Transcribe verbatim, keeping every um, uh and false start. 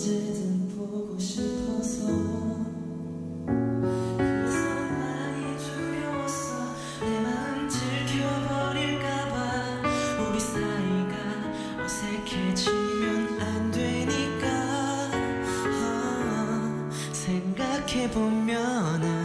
언제든 보고 싶어서 그래서 많이 두려웠어. 내 마음 들켜버릴까봐. 우리 사이가 어색해지면 안 되니까. 어, 생각해보면